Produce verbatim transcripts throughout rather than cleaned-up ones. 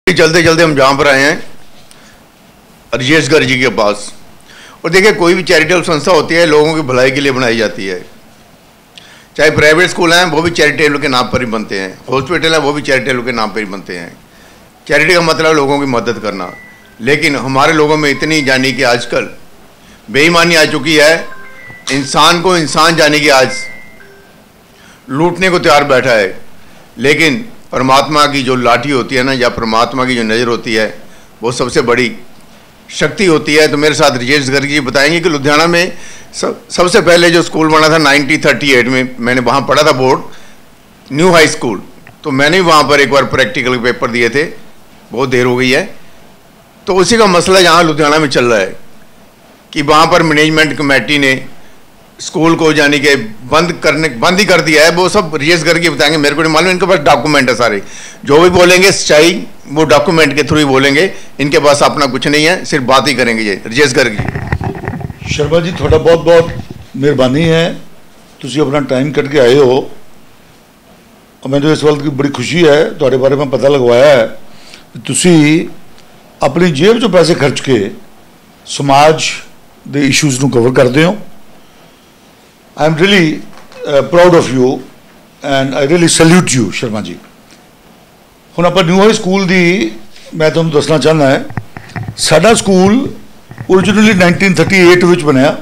चलते चलते हम जहाँ पर आए हैं राजेश गर्ग जी के पास, और देखिए कोई भी चैरिटेबल संस्था होती है लोगों की भलाई के लिए बनाई जाती है। चाहे प्राइवेट स्कूल हैं वो भी चैरिटेबल के नाम पर ही बनते हैं, हॉस्पिटल हैं वो भी चैरिटेबल के नाम पर ही बनते हैं। चैरिटी का मतलब लोगों की मदद करना। लेकिन हमारे लोगों में इतनी जानी कि आजकल बेईमानी आ चुकी है, इंसान को इंसान जाने की आज लूटने को तैयार बैठा है। लेकिन परमात्मा की जो लाठी होती है ना, या परमात्मा की जो नज़र होती है, वो सबसे बड़ी शक्ति होती है। तो मेरे साथ राजेश गर्ग जी बताएंगे कि लुधियाना में सब सबसे पहले जो स्कूल बना था नाइनटीन थर्टी एट में, मैंने वहाँ पढ़ा था बोर्ड, न्यू हाई स्कूल। तो मैंने भी वहाँ पर एक बार प्रैक्टिकल पेपर दिए थे, बहुत देर हो गई है। तो उसी का मसला यहाँ लुधियाना में चल रहा है कि वहाँ पर मैनेजमेंट कमेटी ने स्कूल को जाने के बंद करने बंद ही कर दिया है। वो सब राजेश गर्ग जी बताएंगे, मेरे को नहीं मालूम, इनके पास डॉक्यूमेंट है सारे, जो भी बोलेंगे सच्चाई वो डॉक्यूमेंट के थ्रू ही बोलेंगे, इनके पास अपना कुछ नहीं है, सिर्फ बात ही करेंगे। ये राजेश गर्ग जी। शर्मा जी थोड़ा बहुत बहुत मेहरबानी है, तुम अपना टाइम कट के आए हो। और मैं इस वक्त की बड़ी खुशी है थोड़े बारे में पता लगवाया है तुसी अपनी जेब चो पैसे खर्च के समाज के इशूज़ ਨੂੰ कवर करते हो। I am really proud of you and I really salute you Sharma ji. ਹੁਣ ਆਪਾਂ ਨਿਊ ਹਾਈ ਸਕੂਲ ਦੀ मैं ਤੁਹਾਨੂੰ ਦੱਸਣਾ ਚਾਹੁੰਦਾ ਹੈ, ਸਾਡਾ school originally nineteen thirty eight ਵਿੱਚ ਬਣਿਆ।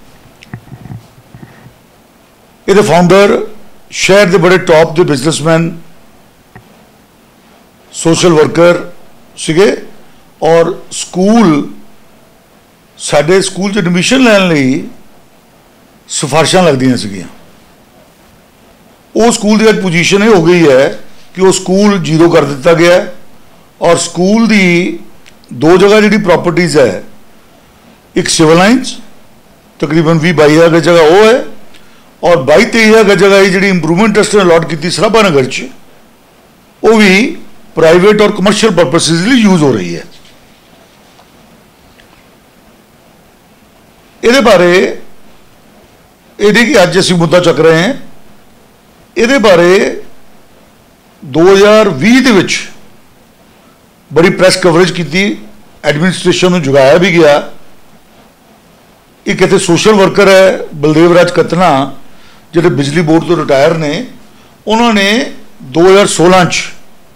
ਇਹਦੇ ਫਾਊਂਡਰ शहर के बड़े टॉप के बिजनेसमैन सोशल वर्कर सीगे, और स्कूल साडे स्कूल च एडमिशन लैन लई सिफारिशां लगदियां सीगियां। वो स्कूल की अज पोजीशन ये हो गई है कि वो स्कूल जीरो कर दिता गया है, और स्कूल की दो जगह जी प्रॉपर्टीज़ है, एक सिविल लाइन्स तकरीबन भी बाई हज़ार जगह वो है, और बाई तेई हज़ार जगह जी इंप्रूवमेंट ट्रस्ट ने अलॉट की सराबा नगर च, वो भी प्राइवेट और कमर्शियल परपसिस लिए यूज हो रही है। ये बारे ये कि अज असी मुद्दा चक रहे हैं, ये बारे दो हज़ार भी दे विच बड़ी प्रेस कवरेज की, एडमिनिस्ट्रेशन को जगाया भी गया। एक इतने सोशल वर्कर है बलदेव राज कतना, जो बिजली बोर्ड तो रिटायर ने, उन्होंने दो हज़ार सोलह च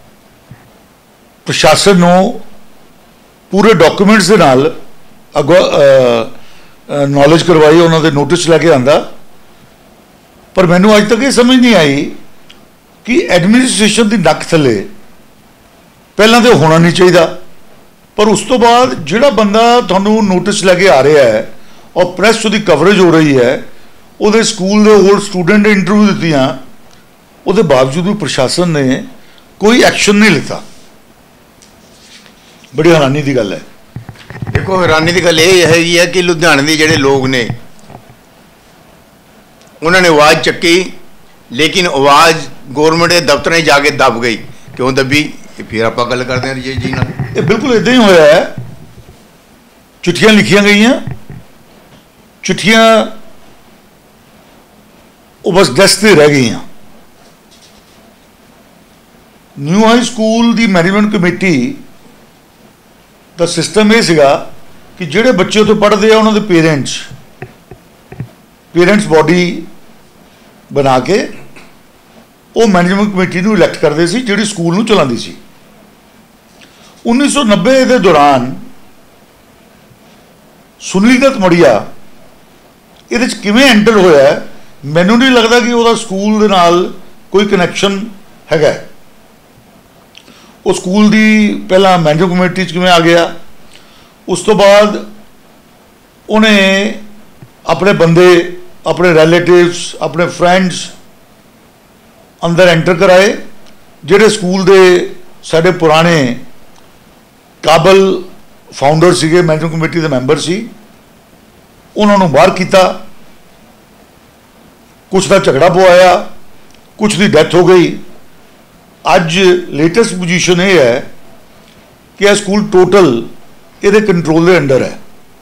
प्रशासन को पूरे डॉक्यूमेंट्स के नाल अगवा नॉलेज करवाई, उन्होंने नोटिस लैके आंदा। पर मैनू अज तक ये समझ नहीं आई कि एडमिनिस्ट्रेशन की नक थले पहला तो होना नहीं चाहिए, पर उस तो बाद जिहड़ा बंदा तुहानू नोटिस लैके आ रहा है और प्रेस उसकी कवरेज हो रही है, वो स्कूल के ओल्ड स्टूडेंट ने इंटरव्यू दित्तियां, उसके बावजूद भी प्रशासन ने कोई एक्शन नहीं लिता। बड़ी हैरानी की गल है। देखो हैरानी की गल ये हैगी है कि लुधियाने के जोड़े लोग ने उन्होंने आवाज़ चक्की, लेकिन आवाज़ गौरमेंट के दफ्तर जाके दब गई। क्यों दबी, फिर आप गल करते हैं राजेश जी नाल। ये बिल्कुल इदा ही होया है। चिट्ठियां लिखियां गई, चिट्ठियां वो बस डेस्क पे रह गई। न्यू हाई स्कूल की मैनेजमेंट कमेटी का सिस्टम ये सीगा कि जिहड़े बच्चे उत्थे पढ़ते हैं उन्होंने पेरेंट्स पेरेंट्स बॉडी बना के वो मैनेजमेंट कमेटी को इलैक्ट करते सी, जिहड़ी स्कूल नूं चलाती सी। उन्नीस सौ नब्बे के दौरान सुनील दत्त मड़िया ये किवें एंटर होया, मैनू नहीं लगता कि वह स्कूल दे नाल कोई कनैक्शन हैगा। वो स्कूल की पहला मैनेजमेंट कमेटी किवें आ गया, उस तो बाद उन्हें अपने बंदे, अपने रिलेटिव्स, अपने फ्रेंड्स अंदर एंटर कराए, जिहड़े स्कूल के साडे पुराने काबल फाउंडर सीगे, मैनेजमेंट कमेटी के मैंबर सी, उन्होंने बाहर किया। कुछ का झगड़ा पवाया, कुछ की डैथ हो गई। अज लेटेस्ट पोजीशन ये है कि यह स्कूल टोटल ये कंट्रोल के अंडर है।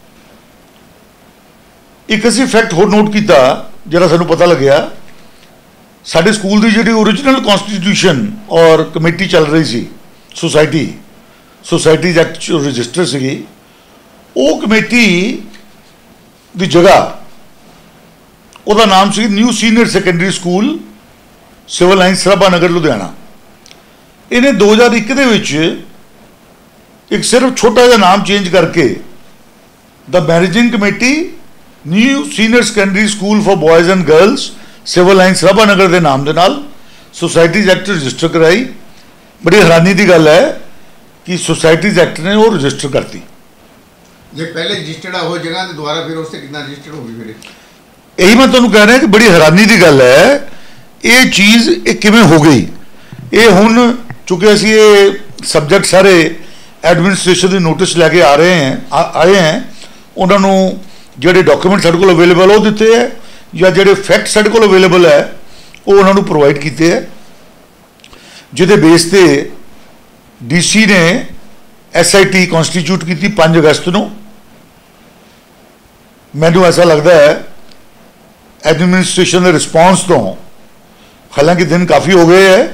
एक असी फैक्ट होर नोट किया जिहड़ा सानू पता लग्या, साडे स्कूल की जिहड़ी ओरिजिनल कॉन्स्टिट्यूशन और कमेटी चल रही सी सोसाइटी, ਸੁਸਾਇਟੀਜ਼ ਐਕਟ 'ਚ ਰਜਿਸਟਰ ਸੀਗੀ, ਉਹ ਕਮੇਟੀ ਦੀ ਜਗ੍ਹਾ ਉਹਦਾ ਨਾਮ ਸੀ new senior secondary school civil line Sarabha Nagar Ludhiana. ਇਹਨੇ ਦੋ ਹਜ਼ਾਰ ਇੱਕ ਦੇ ਵਿੱਚ ਇੱਕ ਸਿਰਫ ਛੋਟਾ ਜਿਹਾ ਨਾਮ ਚੇਂਜ ਕਰਕੇ the managing committee new senior secondary school for boys and girls civil line Sarabha Nagar ਦੇ ਨਾਮ ਦੇ ਨਾਲ ਸੁਸਾਇਟੀਜ਼ ਐਕਟ ਰਜਿਸਟਰ ਕਰਾਈ। ਬੜੀ ਹੈਰਾਨੀ ਦੀ ਗੱਲ ਹੈ ਕਿ ਸੁਸਾਇਟੀਜ਼ ਐਕਟ ਨੇ ਉਹ ਰਜਿਸਟਰ ਕਰਤੀ। ਜੇ ਪਹਿਲੇ ਰਜਿਸਟਰਡ ਆ ਉਹ ਜਗ੍ਹਾ ਤੇ ਦੁਬਾਰਾ ਫਿਰ ਉਸ ਤੇ ਕਿੰਨਾ ਰਜਿਸਟਰ ਹੋ ਗਈ ਫਿਰ? ਇਹੀ ਮੈਂ ਤੁਹਾਨੂੰ ਕਹਿ ਰਿਹਾ ਕਿ ਬੜੀ ਹੈਰਾਨੀ ਦੀ ਗੱਲ ਹੈ ਇਹ ਚੀਜ਼ ਇਹ ਕਿਵੇਂ ਹੋ ਗਈ। ਇਹ ਹੁਣ ਚूँकि ਅਸੀਂ ਇਹ ਸਬਜੈਕਟ ਸਾਰੇ ਐਡਮਿਨਿਸਟ੍ਰੇਸ਼ਨ ਦੇ ਨੋਟਿਸ ਲੈ ਕੇ ਆ ਰਹੇ हैं ਆਏ हैं ਉਹਨਾਂ ਨੂੰ ਜਿਹੜੇ ਡਾਕੂਮੈਂਟ ਸਾਡੇ ਕੋਲ ਅਵੇਲੇਬਲ ਉਹ ਦਿੱਤੇ ਹੈ ਜਾਂ ਜਿਹੜੇ ਫੈਕਟ ਸਾਡੇ ਕੋਲ ਅਵੇਲੇਬਲ ਹੈ ਉਹ ਉਹਨਾਂ ਨੂੰ ਪ੍ਰੋਵਾਈਡ ਕੀਤੇ ਹੈ, ਜਿਹਦੇ ਬੇਸ ਤੇ ਡੀਸੀ ਨੇ ਐਸ ਆਈ ਟੀ ਕਨਸਟੀਟਿਊਟ ਕੀਤੀ ਪੰਜ ਅਗਸਤ ਨੂੰ। ਮੈਨੂੰ ਐਸਾ ਲੱਗਦਾ ਹੈ ਐਡਮਿਨਿਸਟ੍ਰੇਸ਼ਨ ਦੇ ਰਿਸਪੌਂਸ ਤੋਂ, ਹਾਲਾਂਕਿ ਦਿਨ ਕਾਫੀ ਹੋ ਗਏ ਹੈ,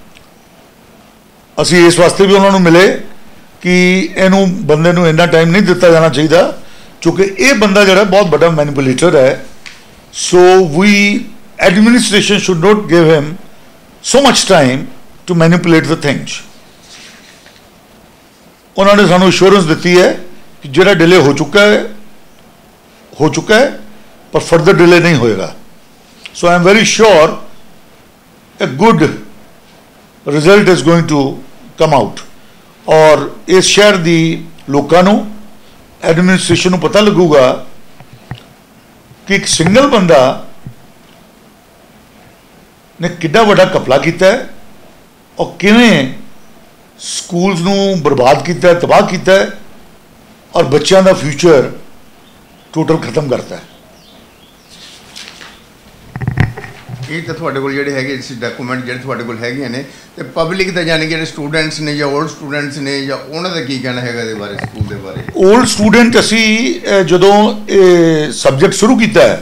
ਅਸੀਂ ਇਸ ਵਾਸਤੇ ਵੀ ਉਹਨਾਂ ਨੂੰ ਮਿਲੇ ਕਿ ਇਹਨੂੰ ਬੰਦੇ ਨੂੰ ਇੰਨਾ ਟਾਈਮ ਨਹੀਂ ਦਿੱਤਾ ਜਾਣਾ ਚਾਹੀਦਾ ਕਿਉਂਕਿ ਇਹ ਬੰਦਾ ਜਿਹੜਾ ਬਹੁਤ ਵੱਡਾ ਮੈਨੀਪੂਲੇਟਰ ਹੈ। So we administration should not give him so much time to manipulate the things. ਉਹਨਾਂ ਨੇ ਸਾਨੂੰ ਅਸ਼ੋਰੈਂਸ ਦਿੱਤੀ ਹੈ ਕਿ ਜਿਹੜਾ ਡਿਲੇ ਹੋ ਚੁੱਕਾ ਹੈ ਹੋ ਚੁੱਕਾ ਹੈ ਪਰ ਫਰਦਰ ਡਿਲੇ ਨਹੀਂ ਹੋਏਗਾ। So I am very sure a good result is going to come out ਔਰ ਇਸ ਸ਼ਹਿਰ ਦੀ ਲੋਕਾਂ ਨੂੰ ਐਡਮਿਨਿਸਟ੍ਰੇਸ਼ਨ ਨੂੰ ਪਤਾ ਲੱਗੂਗਾ ਕਿ ਇੱਕ ਸਿੰਗਲ ਬੰਦਾ ਨੇ ਕਿੰਨਾ ਵੱਡਾ ਘਪਲਾ ਕੀਤਾ ਹੈ ਔਰ ਕਿਵੇਂ ਸਕੂਲਸ ਨੂੰ ਬਰਬਾਦ ਕੀਤਾ ਹੈ, ਤਬਾਹ ਕੀਤਾ ਹੈ ਔਰ ਬੱਚਿਆਂ ਦਾ ਫਿਊਚਰ ਟੋਟਲ ਖਤਮ ਕਰਤਾ ਹੈ। ਇਹ ਤਾਂ ਤੁਹਾਡੇ ਕੋਲ ਜਿਹੜੇ ਹੈਗੇ ਡਾਕੂਮੈਂਟ ਜਿਹੜੇ ਤੁਹਾਡੇ ਕੋਲ ਹੈਗੇ ਨੇ ਤੇ ਪਬਲਿਕ ਦਾ ਯਾਨੀ ਜਿਹੜੇ ਸਟੂਡੈਂਟਸ ਨੇ ਜਾਂ ਓਲਡ ਸਟੂਡੈਂਟਸ ਨੇ ਜਾਂ ਉਹਨਾਂ ਦਾ ਕੀ ਕਹਿਣਾ ਹੈਗਾ ਇਹਦੇ ਬਾਰੇ, ਸਕੂਲ ਦੇ ਬਾਰੇ? ਓਲਡ ਸਟੂਡੈਂਟ ਅਸੀਂ ਜਦੋਂ ਇਹ ਸਬਜੈਕਟ ਸ਼ੁਰੂ ਕੀਤਾ ਹੈ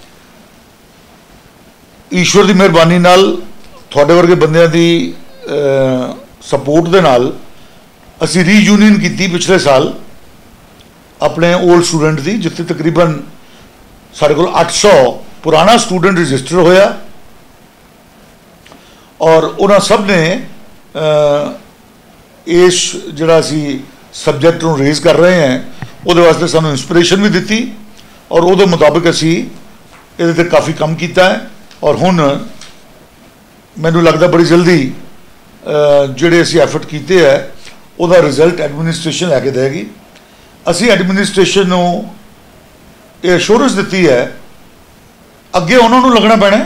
ਈਸ਼ਵਰ ਦੀ ਮਿਹਰਬਾਨੀ ਨਾਲ ਤੁਹਾਡੇ ਵਰਗੇ ਬੰਦਿਆਂ ਦੀ ਸਪੋਰਟ ਦੇ ਨਾਲ ਅਸੀਂ ਰੀਯੂਨੀਅਨ ਕੀਤੀ ਪਿਛਲੇ ਸਾਲ ਆਪਣੇ ਓਲਡ ਸਟੂਡੈਂਟ ਦੀ, ਜਿੱਥੇ ਤਕਰੀਬਨ ਸਾਡੇ ਕੋਲ ਅੱਠ ਸੌ ਪੁਰਾਣਾ ਸਟੂਡੈਂਟ ਰਜਿਸਟਰ ਹੋਇਆ ਔਰ ਉਹਨਾਂ ਸਭ ਨੇ ਇਸ ਜਿਹੜਾ ਅਸੀਂ ਸਬਜੈਕਟ ਨੂੰ ਰੇਜ਼ ਕਰ ਰਹੇ ਹਾਂ ਉਹਦੇ ਵਾਸਤੇ ਸਾਨੂੰ ਇਨਸਪੀਰੇਸ਼ਨ ਵੀ ਦਿੱਤੀ ਔਰ ਉਹਦੇ ਮੁਤਾਬਕ ਅਸੀਂ ਇਹਦੇ ਤੇ ਕਾਫੀ ਕੰਮ ਕੀਤਾ ਹੈ ਔਰ ਹੁਣ ਮੈਨੂੰ ਲੱਗਦਾ ਬੜੀ ਜਲਦੀ ਜਿਹੜੇ ਅਸੀਂ ਐਫਰਟ ਕੀਤੇ ਹੈ ਉਹਦਾ ਰਿਜ਼ਲਟ ਐਡਮਿਨਿਸਟ੍ਰੇਸ਼ਨ ਲੈ ਕੇ ਦੇਗੀ। ਅਸੀਂ ਐਡਮਿਨਿਸਟ੍ਰੇਸ਼ਨ ਨੂੰ ਇਹ ਅਸ਼ੋਰੈਂਸ ਦਿੱਤੀ ਹੈ, ਅੱਗੇ ਉਹਨਾਂ ਨੂੰ ਲੱਗਣਾ ਪੈਣਾ।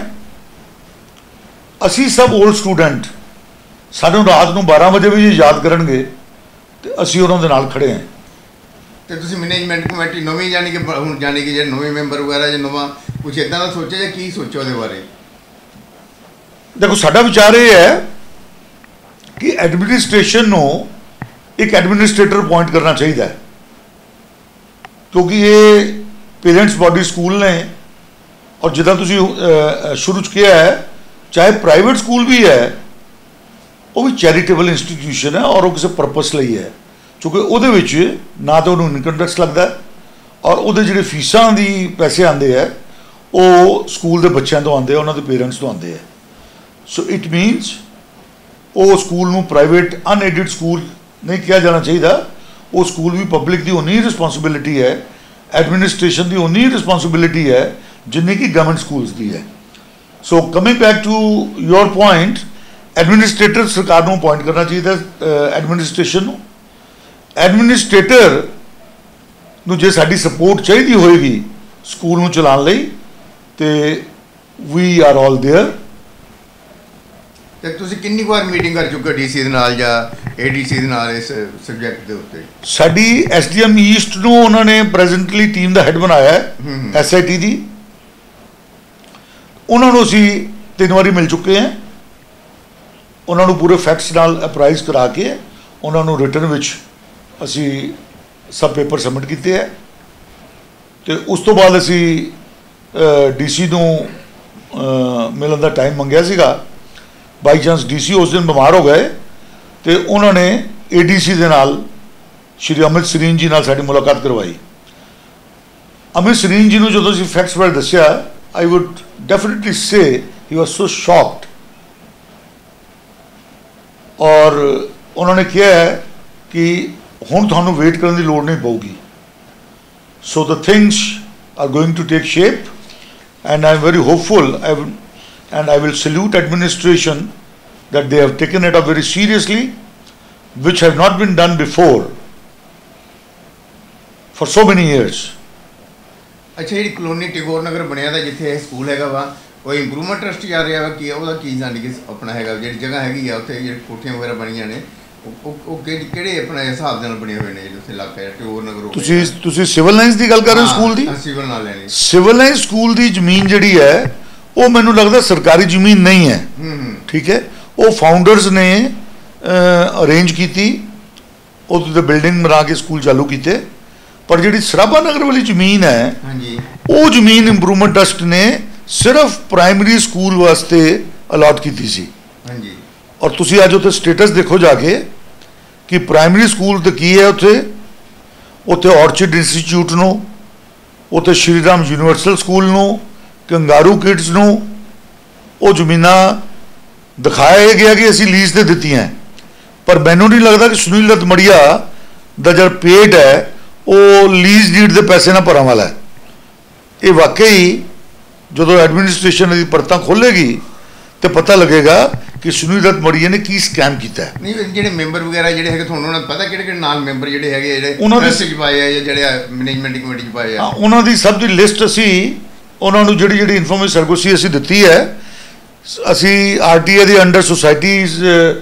ਅਸੀਂ ਸਭ ਓਲਡ ਸਟੂਡੈਂਟ ਸਾਨੂੰ ਰਾਤ ਨੂੰ ਬਾਰਾਂ ਵਜੇ ਵੀ ਜੇ ਯਾਦ ਕਰਨਗੇ ਤੇ ਅਸੀਂ ਉਹਨਾਂ ਦੇ ਨਾਲ ਖੜੇ ਹਾਂ। ਤੇ ਤੁਸੀਂ ਮੈਨੇਜਮੈਂਟ ਕਮੇਟੀ ਨਵੀਂ ਜਾਣੀ ਕਿ ਹੁਣ ਜਾਣੀ ਕਿ ਜਿਹੜੇ ਨਵੇਂ ਮੈਂਬਰ ਵਗੈਰਾ ਜੇ ਨਵਾਂ ਕੁਝ ਇੱਦਾਂ ਦਾ ਸੋਚਿਆ ਜਾਂ ਕੀ ਸੋਚਿਆ ਉਹਦੇ ਬਾਰੇ? ਦੇਖੋ ਸਾਡਾ ਵਿਚਾਰ ਇਹ ਹੈ ਕਿ ਐਡਮਿਨਿਸਟ੍ਰੇਸ਼ਨ ਨੂੰ ਇੱਕ ਐਡਮਿਨਿਸਟ੍ਰੇਟਰ ਅਪੁਆਇੰਟ ਕਰਨਾ ਚਾਹੀਦਾ ਹੈ ਕਿਉਂਕਿ ਇਹ ਪੇਰੈਂਟਸ ਬਾਡੀ ਸਕੂਲ ਨੇ ਔਰ ਜਿੱਦਾਂ ਤੁਸੀਂ ਸ਼ੁਰੂ 'ਚ ਕਿਹਾ ਹੈ ਚਾਹੇ ਪ੍ਰਾਈਵੇਟ ਸਕੂਲ ਵੀ ਹੈ ਉਹ ਵੀ ਚੈਰੀਟੇਬਲ ਇੰਸਟੀਟਿਊਸ਼ਨ ਹੈ ਔਰ ਉਹ ਕਿਸੇ ਪਰਪਸ ਲਈ ਹੈ ਕਿਉਂਕਿ ਉਹਦੇ ਵਿੱਚ ਨਾ ਤਾਂ ਉਹਨੂੰ ਇਨਕਮ ਟੈਕਸ ਲੱਗਦਾ ਔਰ ਉਹਦੇ ਜਿਹੜੇ ਫੀਸਾਂ ਦੀ ਪੈਸੇ ਆਉਂਦੇ ਹੈ ਉਹ ਸਕੂਲ ਦੇ ਬੱਚਿਆਂ ਤੋਂ ਆਉਂਦੇ ਆ, ਉਹਨਾਂ ਦੇ ਪੇਰੈਂਟਸ ਤੋਂ ਆਉਂਦੇ ਹੈ। ਸੋ ਇਟ ਮੀਨਸ ਉਹ ਸਕੂਲ ਨੂੰ ਪ੍ਰਾਈਵੇਟ ਅਨਏਡਡ ਸਕੂਲ ਨਹੀਂ ਕਿਹਾ ਜਾਣਾ ਚਾਹੀਦਾ। ਉਹ ਸਕੂਲ ਵੀ ਪਬਲਿਕ ਦੀ ਉਨੀ ਰਿਸਪੌਂਸਿਬਿਲਿਟੀ ਹੈ, ਐਡਮਿਨਿਸਟ੍ਰੇਸ਼ਨ ਦੀ ਉਨੀ ਰਿਸਪੌਂਸਿਬਿਲਿਟੀ ਹੈ ਜਿੰਨੀ ਕਿ ਗਵਰਨਮੈਂਟ ਸਕੂਲਸ ਦੀ ਹੈ। So coming back to your point, administrator ਸਰਕਾਰ ਨੂੰ ਅਪੁਆਇੰਟ ਕਰਨਾ ਚਾਹੀਦਾ ਐਡਮਿਨਿਸਟ੍ਰੇਸ਼ਨ ਨੂੰ। ਐਡਮਿਨਿਸਟ੍ਰੇਟਰ ਨੂੰ ਜੇ ਸਾਡੀ ਸਪੋਰਟ ਚਾਹੀਦੀ ਹੋਏਗੀ ਸਕੂਲ ਨੂੰ ਚਲਾਉਣ ਲਈ ਤੇ ਵੀ ਆਰ ਆਲ ਦੇਅਰ। ਤੇ ਤੁਸੀਂ ਕਿੰਨੀ ਵਾਰ ਮੀਟਿੰਗ ਕਰ ਚੁੱਕੇ ਡੀਸੀ ਦੇ ਨਾਲ ਜਾਂ ਏਡੀਸੀ ਦੇ ਨਾਲ ਇਸ ਸਬਜੈਕਟ ਦੇ ਉੱਤੇ? ਸਾਡੀ ਐਸਡੀਐਮ ਈਸਟ ਨੂੰ ਉਹਨਾਂ ਨੇ ਪ੍ਰੈਜ਼ੈਂਟਲੀ ਟੀਮ ਦਾ ਹੈਡ ਬਣਾਇਆ ਹੈ ਐਸਆਈਟੀ ਦੀ। ਉਹਨਾਂ ਨੂੰ ਅਸੀਂ ਤਿੰਨ ਵਾਰੀ ਮਿਲ ਚੁੱਕੇ ਹਾਂ, ਉਹਨਾਂ ਨੂੰ ਪੂਰੇ ਫੈਕਟਸ ਨਾਲ ਅਪਰਾਈਜ਼ ਕਰਾ ਕੇ ਉਹਨਾਂ ਨੂੰ ਰਿਟਨ ਵਿੱਚ ਅਸੀਂ ਸਭ ਪੇਪਰ ਸਬਮਿਟ ਕੀਤੇ ਹੈ ਤੇ ਉਸ ਤੋਂ ਬਾਅਦ ਅਸੀਂ ਡੀਸੀ ਨੂੰ ਮਿਲਣ ਦਾ ਟਾਈਮ ਮੰਗਿਆ ਸੀਗਾ। ਬਾਈ ਚਾਂਸ ਡੀਸੀ ਉਸ ਦਿਨ ਬਿਮਾਰ ਹੋ ਗਏ ਤੇ ਉਹਨਾਂ ਨੇ ਏਡੀਸੀ ਦੇ ਨਾਲ श्री अमित सरीन जी नाल साडी मुलाकात करवाई। अमित सरीन जी नूं जदों असीं फैक्ट्स बारे दस्सिया, आई वुड डेफिनेटली से ही वॉज सो शॉक्ड, और उन्होंने कहा है कि हुण तुहानूं वेट करने की लोड़ नहीं पऊगी। So the things are going to take shape and I am very hopeful and I will salute administration that they have taken it up very seriously, which have not been done before for so many years. अच्छा, जी colony Tigor नगर बनया था जिथे school हैगा वा, कोई improvement trust जा रहा वा कि ਉਹਦਾ ਕੀ ਜਾਣੀ ਕਿ ਆਪਣਾ ਹੈਗਾ ਜਿਹੜੀ ਜਗ੍ਹਾ ਹੈਗੀ ਆ ਉੱਥੇ ਜਿਹੜੀ ਕੋਠੀਆਂ ਵਗੈਰਾ ਬਣੀਆਂ ਨੇ ਉਹ ਉਹ ਕਿਹੜੇ ਆਪਣਾ ਹਿਸਾਬ ਦੇ ਨਾਲ ਬਣੇ ਹੋਏ ਨੇ ਜਿਹੜੇ ਉੱਥੇ ਇਲਾਕਾ ਹੈ ਟਿਗੋਰ ਨਗਰ? ਤੁਸੀਂ ਤੁਸੀਂ ਸਿਵਲ ਲਾਈਨਸ ਦੀ ਗੱਲ ਕਰ ਰਹੇ ਹੋ ਸਕੂਲ ਦੀ? ਸਿਵਲ ਨਾਲ ਲੈਣੀ। ਸਿਵਲ ਲਾਈਨ ਸਕੂਲ ਦੀ ਜ਼ਮੀਨ ਜਿਹੜੀ ਹੈ ਉਹ ਮੈਨੂੰ ਲੱਗਦਾ ਸਰਕਾਰੀ ਜ਼ਮੀਨ ਨਹੀਂ ਹੈ। ਠੀਕ ਹੈ, ਉਹ ਫਾਊਂਡਰਸ ਨੇ ਅਰੇਂਜ ਕੀਤੀ, ਉਹਦੇ ਤੇ ਬਿਲਡਿੰਗ ਬਣਾ ਕੇ ਸਕੂਲ ਚਾਲੂ ਕੀਤੇ, ਪਰ ਜਿਹੜੀ ਸਰਾਭਾ ਨਗਰ ਵਾਲੀ ਜ਼ਮੀਨ ਹੈ ਹਾਂਜੀ ਉਹ ਜ਼ਮੀਨ ਇੰਪਰੂਵਮੈਂਟ ਟਰਸਟ ਨੇ ਸਿਰਫ ਪ੍ਰਾਇਮਰੀ ਸਕੂਲ ਵਾਸਤੇ ਅਲਾਟ ਕੀਤੀ ਸੀ। ਹਾਂਜੀ, ਔਰ ਤੁਸੀਂ ਅੱਜ ਉੱਥੇ ਸਟੇਟਸ ਦੇਖੋ ਜਾ ਕੇ ਕਿ ਪ੍ਰਾਇਮਰੀ ਸਕੂਲ ਤੇ ਕੀ ਹੈ ਉੱਥੇ ਉੱਥੇ ਔਰਚਿਡ ਇੰਸਟੀਚਿਊਟ ਨੂੰ, ਉੱਥੇ ਸ਼੍ਰੀ ਰਾਮ ਯੂਨੀਵਰਸਲ ਸਕੂਲ ਨੂੰ, ਕੰਗਾਰੂ ਕਿਡਸ ਨੂੰ ਉਹ ਜ਼ਮੀਨਾਂ ਦਿਖਾਇਆ ਗਿਆ ਕਿ ਅਸੀਂ ਲੀਜ਼ ਤੇ ਦਿੱਤੀਆਂ, ਪਰ ਮੈਨੂੰ ਨਹੀਂ ਲੱਗਦਾ ਕਿ ਸੁਨੀਲ ਰਤਮੜੀਆ ਦਾ ਜਿਹੜਾ ਪੇਟ ਹੈ ਉਹ ਲੀਜ਼ ਡੀਡ ਦੇ ਪੈਸੇ ਨਾਲ ਭਰਨ ਵਾਲਾ ਹੈ। ਇਹ ਵਾਕਈ ਜਦੋਂ ਐਡਮਿਨਿਸਟ੍ਰੇਸ਼ਨ ਦੀ ਪਰਤਾਂ ਖੋਲ੍ਹੇਗੀ ਤੇ ਪਤਾ ਲੱਗੇਗਾ ਕਿ ਸੁਨੀਲ ਰਤਮੜੀਆ ਨੇ ਕੀ ਸਕੈਮ ਕੀਤਾ। ਨਹੀਂ, ਜਿਹੜੇ ਮੈਂਬਰ ਵਗੈਰਾ ਜਿਹੜੇ ਹੈਗੇ ਤੁਹਾਨੂੰ ਉਹਨਾਂ ਨੂੰ ਪਤਾ ਕਿਹੜੇ ਕਿਹੜੇ ਨਾਲ ਮੈਂਬਰ ਜਿਹੜੇ ਹੈਗੇ ਜਿਹੜੇ ਉਹਨਾਂ ਦੇ ਚ ਪਾਏ ਆ ਜਾਂ ਜਿਹੜੇ ਮੈਨੇਜਮੈਂਟ ਕਮੇਟੀ ਚ ਪਾਏ ਆ? ਉਹਨਾਂ ਦੀ ਸਭ ਦੀ ਲਿਸਟ ਅਸੀਂ ਉਹਨਾਂ ਨੂੰ ਜਿਹੜੀ ਜਿਹੜੀ ਇਨਫੋਰਮੇਸ਼ਨ ਸਰਗੋਸੀ ਅਸੀਂ ਦਿੱਤੀ ਹੈ, ਅਸੀਂ ਆਰ ਟੀ ਏ ਦੇ ਅੰਡਰ ਸੁਸਾਇਟੀਜ਼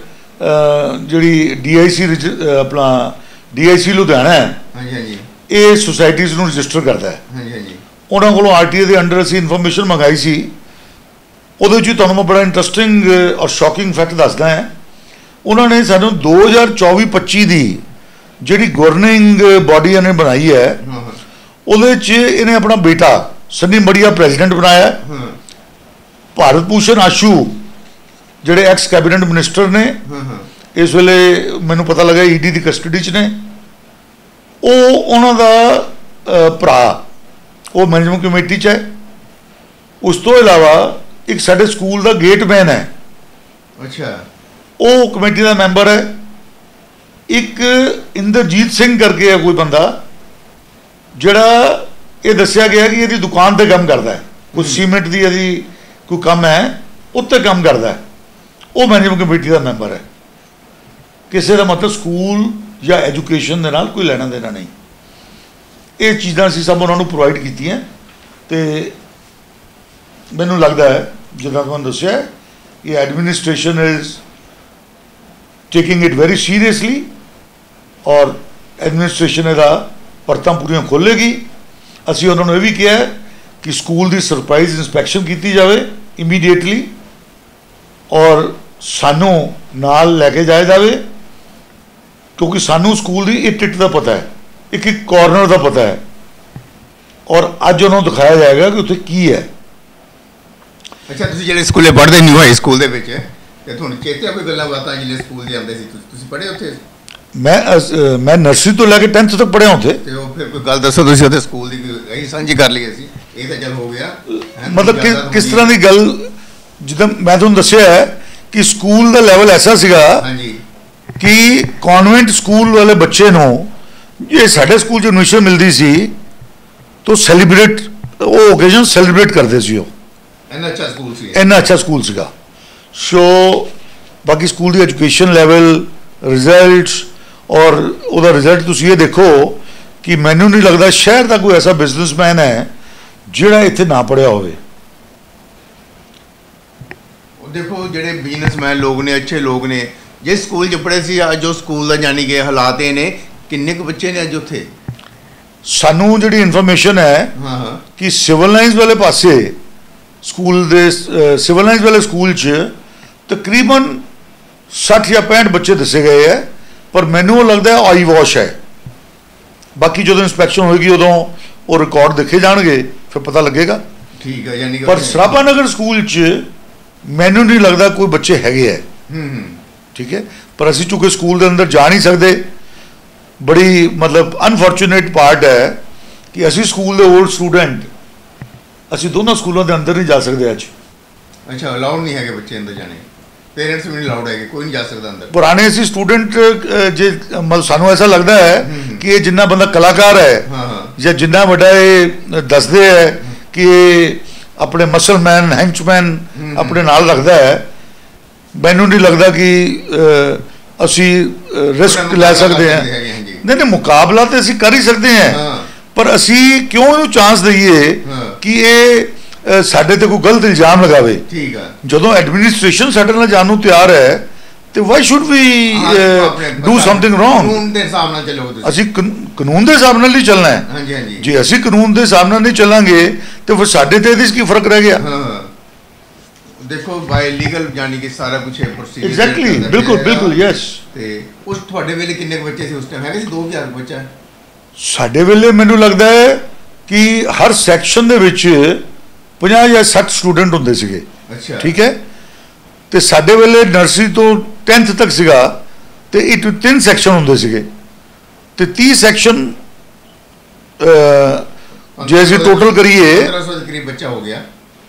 ਜਿਹੜੀ ਡੀ ਆਈ ਸੀ ਆਪਣਾ ਡੀ ਆਈ ਸੀ ਲੁਧਿਆਣਾ ਹੈ, ਹਾਂਜੀ ਹਾਂਜੀ, ਇਹ ਸੁਸਾਇਟੀਜ਼ ਨੂੰ ਰਜਿਸਟਰ ਕਰਦਾ ਹੈ। ਹਾਂਜੀ ਹਾਂਜੀ, ਉਹਨਾਂ ਕੋਲੋਂ ਆਰ ਟੀ ਏ ਦੇ ਅੰਡਰ ਅਸੀਂ ਇਨਫੋਰਮੇਸ਼ਨ ਮੰਗਾਈ ਸੀ। ਉਹਦੇ ਵਿੱਚ ਤੁਹਾਨੂੰ ਮੈਂ ਬੜਾ ਇੰਟਰਸਟਿੰਗ ਔਰ ਸ਼ੌਕਿੰਗ ਫੈਕਟ ਦੱਸਦਾ ਹਾਂ। ਉਹਨਾਂ ਨੇ ਸਾਨੂੰ ਦੋ ਹਜ਼ਾਰ ਚੌਵੀ ਪੱਚੀ ਦੀ ਜਿਹੜੀ ਗਵਰਨਿੰਗ ਬਾਡੀ ਇਹਨੇ ਬਣਾਈ ਹੈ ਉਹਦੇ 'ਚ ਇਹਨੇ ਆਪਣਾ ਬੇਟਾ ਸਨੀ ਮੜੀਆ ਪ੍ਰੈਜ਼ੀਡੈਂਟ ਬਣਾਇਆ। ਭਾਰਤ ਭੂਸ਼ਣ ਆਸ਼ੂ ਜਿਹੜੇ ਐਕਸ ਕੈਬਨਿਟ ਮਿਨਿਸਟਰ ਨੇ, ਇਸ ਵੇਲੇ ਮੈਨੂੰ ਪਤਾ ਲੱਗਾ ਈ ਡੀ ਦੀ ਕਸਟਡੀ 'ਚ ਨੇ, ਉਹ ਉਹਨਾਂ ਦਾ ਭਰਾ ਉਹ ਮੈਨੇਜਮੈਂਟ ਕਮੇਟੀ 'ਚ ਹੈ। ਉਸ ਤੋਂ ਇਲਾਵਾ ਇੱਕ ਸਾਡੇ ਸਕੂਲ ਦਾ ਗੇਟਮੈਨ ਹੈ, ਅੱਛਾ, ਉਹ ਕਮੇਟੀ ਦਾ ਮੈਂਬਰ ਹੈ। ਇੱਕ ਇੰਦਰਜੀਤ ਸਿੰਘ ਕਰਕੇ ਹੈ ਕੋਈ ਬੰਦਾ, ਜਿਹੜਾ ਇਹ ਦੱਸਿਆ ਗਿਆ ਕਿ ਇਹਦੀ ਦੁਕਾਨ ਤੇ ਕੰਮ ਕਰਦਾ ਹੈ, ਕੁਝ ਸੀਮੈਂਟ ਦੀ ਇਹਦੀ ਕੋਈ ਕੰਮ ਹੈ, ਉੱਤੇ ਕੰਮ ਕਰਦਾ ਹੈ, ਉਹ ਮੈਨੇਜਮੈਂਟ ਕਮੇਟੀ ਦਾ ਮੈਂਬਰ ਹੈ। ਕਿਸੇ ਦਾ ਮਤਲਬ ਸਕੂਲ ਜਾਂ ਐਜੂਕੇਸ਼ਨ ਦੇ ਨਾਲ ਕੋਈ ਲੈਣਾ ਦੇਣਾ ਨਹੀਂ। ਇਹ ਚੀਜ਼ਾਂ ਅਸੀਂ ਸਭ ਉਹਨਾਂ ਨੂੰ ਪ੍ਰੋਵਾਈਡ ਕੀਤੀਆਂ ਤੇ ਮੈਨੂੰ ਲੱਗਦਾ ਹੈ ਜਿੱਦਾਂ ਤੁਹਾਨੂੰ ਦੱਸਿਆ ਕਿ administration is taking it very seriously, ਔਰ ਐਡਮਿਨਿਸਟ੍ਰੇਸ਼ਨ ਇਹਦਾ ਪਰਤਾਂ ਪੂਰੀਆਂ ਖੋਲ੍ਹੇਗੀ। ਅਸੀਂ ਉਹਨਾਂ ਨੂੰ ਇਹ ਵੀ ਕਿਹਾ ਕਿ ਸਕੂਲ ਦੀ ਸਰਪ੍ਰਾਈਜ਼ ਇੰਸਪੈਕਸ਼ਨ ਕੀਤੀ ਜਾਵੇ ਇਮੀਡੀਏਟਲੀ, ਔਰ ਸਾਨੂੰ ਨਾਲ ਲੈ ਕੇ ਜਾਇਆ ਜਾਵੇ, ਕਿਉਂਕਿ ਸਾਨੂੰ ਸਕੂਲ ਦੀ ਇੱਕ ਟਿੱਟ ਦਾ ਪਤਾ ਹੈ, ਇੱਕ ਇੱਕ ਕਾਰਨਰ ਦਾ ਪਤਾ ਹੈ, ਔਰ ਅੱਜ ਉਹਨਾਂ ਨੂੰ ਦਿਖਾਇਆ ਜਾਏਗਾ ਕਿ ਉੱਥੇ ਕੀ ਹੈ। ਅੱਛਾ, ਤੁਸੀਂ ਜਿਹੜੇ ਸਕੂਲੇ ਪੜ੍ਹਦੇ ਨਿਊ ਹਾਈ ਸਕੂਲ ਦੇ ਵਿੱਚ ਤੇ ਤੁਹਾਨੂੰ ਚੇਤੇ ਆ ਕੋਈ ਗੱਲਾਂ ਬਾਤਾਂ ਜਿਹੜੇ ਸਕੂਲ ਦੇ ਆਉਂਦੇ ਸੀ? ਤੁਸੀਂ ਪੜ੍ਹੇ ਉੱਥੇ? ਮੈਂ ਮੈਂ ਨਰਸਰੀ ਤੋਂ ਲੈ ਕੇ ਟੈਂਥ ਤੱਕ ਪੜ੍ਹਿਆ ਉੱਥੇ। ਤੇ ਉਹ ਫਿਰ ਕੋਈ ਗੱਲ ਦੱਸੋ ਤੁਸੀਂ ਉਹਦੇ ਸਕੂਲ ਦੀ, ਅਸੀਂ ਸਾਂਝੀ ਕਰ ਲਈ ਅਸੀਂ, ਇਹ ਤਾਂ ਚੱਲ ਹੋ ਗਿਆ। ਮਤਲਬ ਕਿ ਕਿਸ ਤਰ੍ਹਾਂ ਦੀ ਗੱਲ? ਜਿੱਦਾਂ ਮੈਂ ਤੁਹਾਨੂੰ ਦੱਸਿਆ ਹੈ ਕਿ ਸਕੂਲ ਦਾ ਲੈਵਲ ਐਸਾ ਸੀਗਾ ਹਾਂਜੀ ਕਿ ਕਨਵੈਂਟ ਸਕੂਲ ਵਾਲੇ ਬੱਚੇ ਨੂੰ ਜੇ ਸਾਡੇ ਸਕੂਲ 'ਚ ਐਡਮਿਸ਼ਨ ਮਿਲਦੀ ਸੀ ਤਾਂ ਸੈਲੀਬ੍ਰੇਟ ਉਹ ਓਕੇਜ਼ਨ ਸੈਲੀਬ੍ਰੇਟ ਕਰਦੇ ਸੀ। ਉਹ ਇੰਨਾ ਅੱਛਾ ਸਕੂਲ ਸੀ, ਇੰਨਾ ਅੱਛਾ ਸਕੂਲ ਸੀਗਾ। ਸੋ ਬਾਕੀ ਸਕੂਲ ਦੀ ਐਜੂਕੇਸ਼ਨ ਲੈਵਲ, ਰਿਜ਼ਲਟਸ, ਔਰ ਉਹਦਾ ਰਿਜ਼ਲਟ ਤੁਸੀਂ ਇਹ ਦੇਖੋ ਕਿ ਮੈਨੂੰ ਨਹੀਂ ਲੱਗਦਾ ਸ਼ਹਿਰ ਦਾ ਕੋਈ ਐਸਾ ਬਿਜ਼ਨਸਮੈਨ ਹੈ ਜਿਹੜਾ ਇੱਥੇ ਨਾ ਪੜ੍ਹਿਆ ਹੋਵੇ। ਦੇਖੋ ਜਿਹੜੇ ਬਿਜ਼ਨਸਮੈਨ ਲੋਕ ਨੇ, ਅੱਛੇ ਲੋਕ ਨੇ, ਜਿਸ ਸਕੂਲ 'ਚ ਪੜ੍ਹੇ ਸੀ ਅੱਜ ਉਹ ਸਕੂਲ ਦਾ ਜਾਣੀ ਕਿ ਹਾਲਾਤ ਇਹ ਨੇ, ਕਿੰਨੇ ਕੁ ਬੱਚੇ ਨੇ ਅੱਜ ਉੱਥੇ? ਸਾਨੂੰ ਜਿਹੜੀ ਇਨਫੋਰਮੇਸ਼ਨ ਹੈ ਹਾਂ ਹਾਂ ਕਿ ਸਿਵਲ ਲਾਈਨਸ ਵਾਲੇ ਪਾਸੇ ਸਕੂਲ ਦੇ ਸਿਵਲ ਲਾਈਨਸ ਵਾਲੇ ਸਕੂਲ 'ਚ ਤਕਰੀਬਨ ਸੱਠ ਜਾਂ ਪੈਂਹਠ ਬੱਚੇ ਦੱਸੇ ਗਏ ਹੈ, ਪਰ ਮੈਨੂੰ ਉਹ ਲੱਗਦਾ ਆਈ ਵਾਸ਼ ਹੈ। ਬਾਕੀ ਜਦੋਂ ਇੰਸਪੈਕਸ਼ਨ ਹੋਏਗੀ ਉਦੋਂ ਉਹ ਰਿਕਾਰਡ ਦੇਖੇ ਜਾਣਗੇ, ਫਿਰ ਪਤਾ ਲੱਗੇਗਾ। ਠੀਕ ਹੈ, ਯਾਨੀ ਪਰ ਸਰਾਭਾ ਨਗਰ ਸਕੂਲ 'ਚ ਮੈਨੂੰ ਨਹੀਂ ਲੱਗਦਾ ਕੋਈ ਬੱਚੇ ਹੈਗੇ ਹੈ। ਹੂੰ ਹੂੰ ਠੀਕ ਹੈ, ਪਰ ਅਸੀਂ ਚੂੰਕਿ ਸਕੂਲ ਦੇ ਅੰਦਰ ਜਾ ਨਹੀਂ ਸਕਦੇ, बड़ी मतलब अनफॉर्चुनेट पार्ट है कि असी स्कूल के ओल्ड स्टूडेंट असी दोनों स्कूलों के अंदर नहीं जा सकते अज। अच्छा, अलाउड नहीं है कि बच्चे अंदर जाने, पेरेंट्स भी नहीं अलाउड है कि कोई नहीं जा सकता अंदर। पुराने असी स्टूडेंट जे मतलब सानू ऐसा लगता है कि ये जिन्ना बंदा कलाकार है या जिन्ना बड़ा ये दसदे है कि अपने मसलमैन हैंचमैन अपने नाल रखता है, मैनू नहीं लगता कि असी रिस्क लै सकते हैं। नहीं नहीं, मुकाबला तो असी कर ही सकते हैं, पर असी क्यों इन्हू चांस दईए कि ये साडे ते कोई गलत इल्जाम लगावे। ठीक है, जदों एडमिनिस्ट्रेशन साडे नाल जान नूं तैयार है तो why should we do something wrong. कानून दे हिसाब नाल चलो, असी कानून के हिसाब नाल ही चलना है। हाँ जी, हाँ जी। जे असी कानून के हिसाब नाल नहीं चलांगे तो फिर साडे ते इहदे च की फर्क रह गया। हाँ, देखो बाय लीगल यानी कि सारा कुछ है प्रोसीजर। एग्जैक्टली, बिल्कुल बिल्कुल, यस। ते उस ਤੁਹਾਡੇ ਵੇਲੇ ਕਿੰਨੇ बच्चे सी उस टाइम? है कि दो हज़ार बच्चा? साडे वेले मैनू लगता है कि हर सैक्शन दे विच पचास या सठ स्टूडेंट होंदे सीगे। अच्छा, ठीक है, तो साडे वेले नर्सरी तो टेंथ तक सीगा ते इट तीन सैक्शन होंदे सीगे ते तीस सैक्शन जे असीं टोटल करिए पंद्रह सौ के करीब बच्चा हो गया।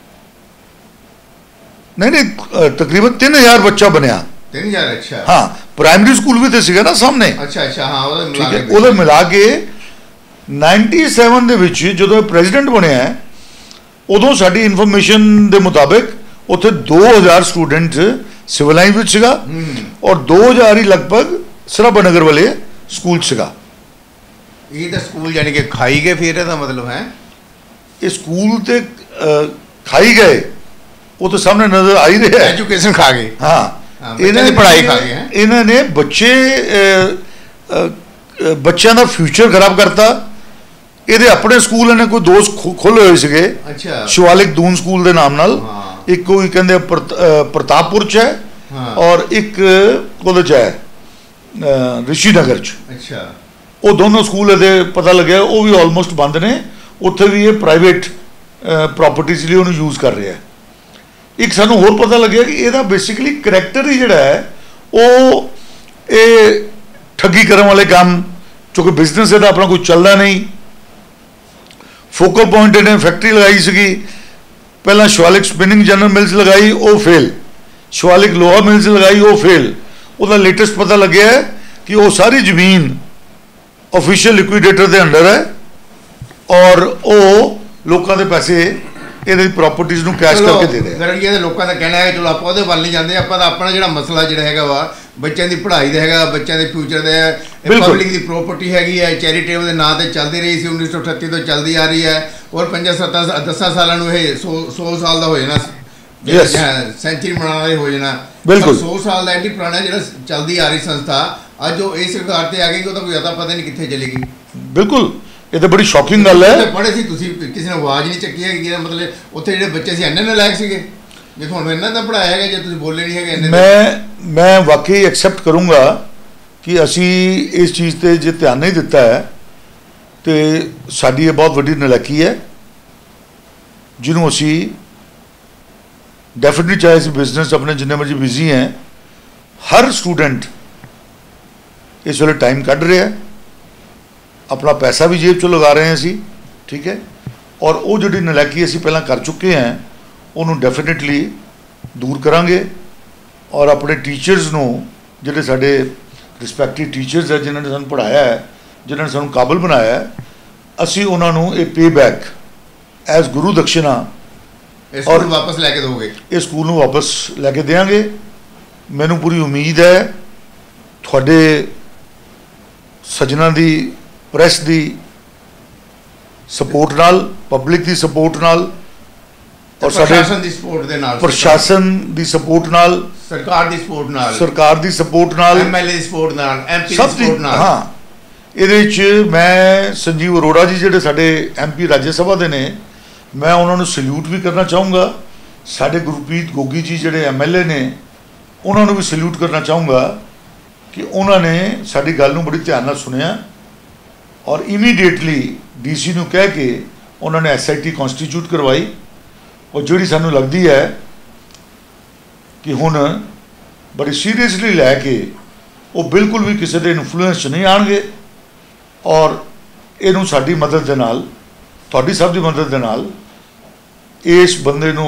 नहीं नहीं, तकरीबन तीन हजार बच्चा बनया। तीन हजार? अच्छा, हाँ, प्राइमरी स्कूल भी तो सीगा ना सामने। अच्छा अच्छा, हाँ, वो ठीक है, वो मिला के नाइनटी सैवन दे विच जदों प्रेजिडेंट बनया है उदों साडी इन्फॉर्मेशन के मुताबिक उत्थे दो हज़ार स्टूडेंट सिविल लाइन विच सीगा और दो हज़ार ही लगभग सराबा नगर वाले स्कूल सीगा। ये तो स्कूल यानी कि खाई गए फिर ਇਹਦਾ मतलब है ये स्कूल ते खाई गए, वो तो सामने नजर आ ही रहा है। एजुकेशन खा गए। हाँ, इन्होंने पढ़ाई खा गए हैं। इन्होंने बच्चे बच्चों का फ्यूचर खराब करता। ਇਹਦੇ ਆਪਣੇ ਸਕੂਲ ਨੇ ਕੋਈ ਦੋ ਖੋਲੇ ਹੋਏ ਸੀਗੇ। ਅੱਛਾ, ਸ਼ਿਵਾਲਿਕ ਦੂਨ ਸਕੂਲ ਦੇ ਨਾਮ ਨਾਲ। ਇੱਕ ਕੋਈ ਕਹਿੰਦੇ ਪ੍ਰਤਾਪਪੁਰ ਚ ਹੈ ਔਰ ਇੱਕ ਉਹਦੇ ਚ ਹੈ ਰਿਸ਼ੀ ਨਗਰ ਚ। ਅੱਛਾ, ਉਹ ਦੋਨੋਂ ਸਕੂਲ ਇਹਦੇ ਪਤਾ ਲੱਗਿਆ ਉਹ ਵੀ ਆਲਮੋਸਟ ਬੰਦ ਨੇ। ਉੱਥੇ ਵੀ ਇਹ ਪ੍ਰਾਈਵੇਟ ਪ੍ਰੋਪਰਟੀਜ਼ ਲਈ ਉਹਨੂੰ ਯੂਜ਼ ਕਰ ਰਿਹਾ। ਇੱਕ ਸਾਨੂੰ ਹੋਰ ਪਤਾ ਲੱਗਿਆ ਕਿ ਇਹਦਾ ਬੇਸਿਕਲੀ ਕਰੈਕਟਰ ਹੀ ਜਿਹੜਾ ਹੈ ਉਹ ਇਹ ਠੱਗੀ ਕਰਨ ਵਾਲੇ ਕੰਮ, ਕਿਉਂਕਿ ਬਿਜ਼ਨਸ ਇਹਦਾ ਆਪਣਾ ਕੋਈ ਚੱਲਦਾ ਨਹੀਂ। फोकल पॉइंट ने फैक्ट्री लगाई सी, पहला शिवालिक स्पिनिंग जनरल मिल्स लगाई वो फेल, शिवालिक लोहा मिल्स लगाई वो फेल। उसका लेटेस्ट पता लगे है कि वो सारी जमीन ऑफिशियल लिक्विडेटर के अंडर है और वो लोगों के पैसे ये प्रॉपर्टीज में कैश करके दे रहे हैं। ये लोगों का कहना है चलो आप वाल नहीं जाते, आप अपना जो मसला जो है वा बच्चों की पढ़ाई का है, बच्चों के फ्यूचर का है, पब्लिक की प्रॉपर्टी हैगी है, चैरिटेबल के नाँ से चलती रही सी उन्नीस सौ अठत्ती तो चलती आ रही है और पंजा सत्ता दसा सालों सौ सौ साल का हो जाना, सेंचुरी मनाना हो जाना। बिल्कुल सौ साल का एडी पुराना जो चलती आ रही संस्था अज वो इस सरकार से आ गई, तो कोई अता पता नहीं कितने चलेगी। बिल्कुल, ये तो बड़ी शॉकिंग गल है। पढ़े सी तुसी किसी ने आवाज़ नहीं चुकी है, मतलब उत्थे जिहड़े बच्चे सी इन्ने नालायक सीगे जे तुहानूं इन्ना तां पढ़ाया है जे तुसीं बोले नहीं है। मैं मैं वाकई एक्सैप्ट करूँगा कि असी इस चीज़ पर जे ध्यान नहीं दिता है तो साडी ये बहुत वड्डी नलायकी है जिन्हों असी डेफिनेटली चाहे असी बिजनेस अपने जिन्ने मर्जी बिजी हैं, हर स्टूडेंट इस वेले टाइम कढ़ रहा है, अपना पैसा भी जेब चो लगा रहे हैं असी। ठीक है, और वो जी नलायकी असी पहला कर चुके हैं उन्होंने डेफिनेटली दूर करांगे और अपने टीचर्स नूं जिहड़े साडे रिस्पैक्टिव टीचर्स है जिन्होंने सानूं पढ़ाया है, जिन्होंने सानूं काबिल बनाया है, असी उन्हां नूं ये पे बैक एज गुरु दक्षिणा और वापस लैके दोगे, इस स्कूल नूं वापस लैके देंगे। मैनूं पूरी उम्मीद है तुहाडे सज्जनां दी, प्रैस दी सपोर्ट नाल, पब्लिक दी सपोर्ट नाल और प्रशासन दी सपोर्ट दे नाल, प्रशासन दी सपोर्ट नाल, सरकार दी सपोर्ट नाल, सरकार दी सपोर्ट नाल, एमएलए दी सपोर्ट नाल, एमपी दी सपोर्ट नाल। हाँ, ਇਹਦੇ ਵਿੱਚ मैं संजीव अरोड़ा जी ਜਿਹੜੇ ਸਾਡੇ एमपी राज्य सभा ਦੇ ਨੇ, मैं उन्होंने सल्यूट भी करना चाहूँगा। साढ़े गुरप्रीत गोगी जी ਜਿਹੜੇ एमएलए ने उन्होंने भी सल्यूट करना चाहूँगा कि उन्होंने साड़ी गल नूं बड़ी ध्यान नाल सुनिया और इमीडिएटली डीसी नूं कह के उन्होंने एस आई टी कॉन्स्टिट्यूट करवाई और जिहड़ी सानूं लगदी है कि हुण बड़ी सीरीयसली लैके वो बिल्कुल भी किसी के इन्फ्लुएंस च नहीं आएंगे ਔਰ ਇਹਨੂੰ ਸਾਡੀ ਮਦਦ ਦੇ ਨਾਲ, ਤੁਹਾਡੀ ਸਭ ਦੀ ਮਦਦ ਦੇ ਨਾਲ ਇਸ ਬੰਦੇ ਨੂੰ